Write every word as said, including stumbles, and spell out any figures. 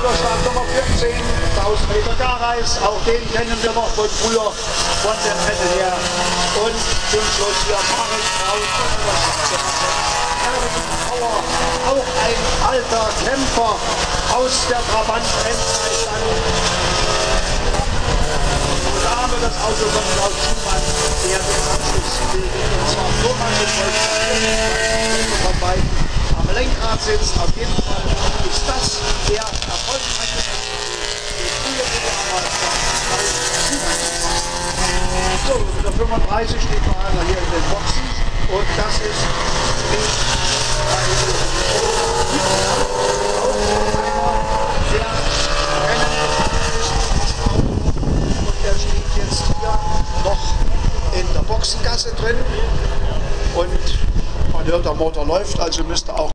Start Nummer vierzehn, tausend Meter Garreis, auch den kennen wir noch von früher, von der Rennen her. Und zum Schluss hier Marek Kraus, Power, auch ein alter Kämpfer aus der Trabant-Endzeit dann. Und da haben wir das Auto von Klaus Schumann, der den Anschluss bildet. Und zwar Thomas und von beiden am Lenkrad sitzt. Auf jeden Fall ist das der erfolgreiche So, mit der fünfunddreißig steht noch einer hier in den Boxen und das ist der Rennen und der steht jetzt hier noch in der Boxengasse drin und man hört, der Motor läuft, also müsste